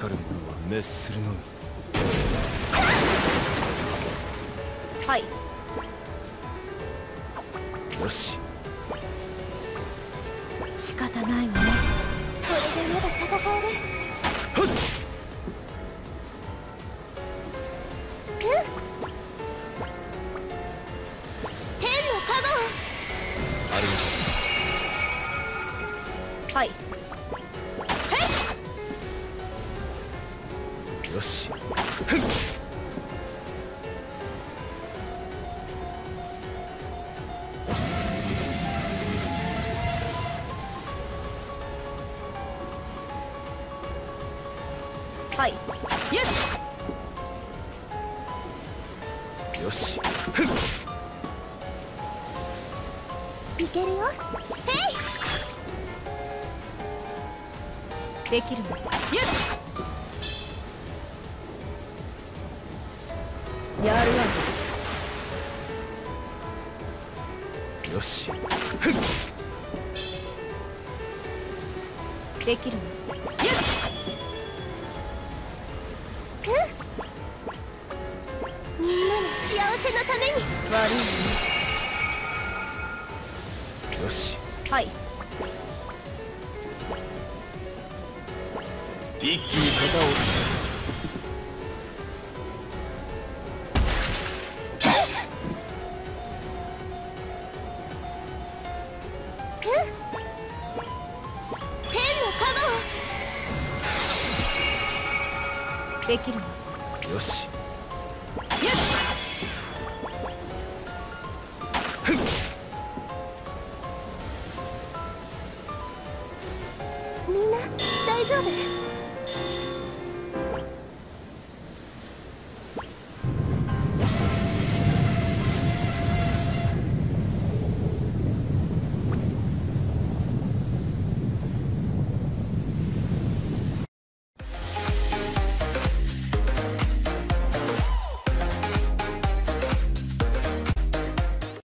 かる者は滅するのみ。 はい。 よし。 仕方ないわね。これでまだ戦える。 はっ。 天の加護。 あるのか。 はい。 よし。 はい。よし。 よし。 いけるよ。へい。できるの。よし。やるわ。 よし。 できるの。よし。みんなの幸せのために。悪いね。 よし。 はい。 一気に型をつけ。天の加護。できるの。 よし。 よし。みんな大丈夫？